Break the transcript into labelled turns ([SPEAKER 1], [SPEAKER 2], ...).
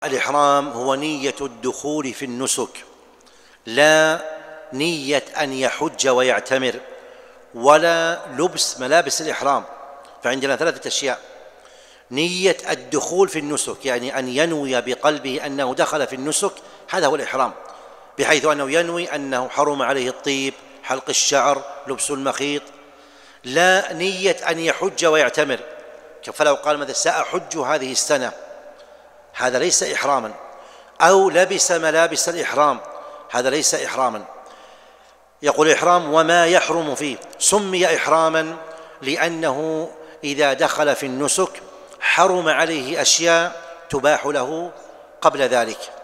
[SPEAKER 1] الإحرام هو نية الدخول في النسك، لا نية أن يحج ويعتمر ولا لبس ملابس الإحرام. فعندنا ثلاثة أشياء: نية الدخول في النسك، يعني أن ينوي بقلبه أنه دخل في النسك، هذا هو الإحرام، بحيث أنه ينوي أنه حرم عليه الطيب، حلق الشعر، لبس المخيط. لا نية أن يحج ويعتمر، فلو قال مثلا سأحج هذه السنة، هذا ليس إحراما. أو لبس ملابس الإحرام، هذا ليس إحراما. يقول الإحرام وما يحرم فيه. سمي إحراما لأنه إذا دخل في النسك حرم عليه أشياء تباح له قبل ذلك.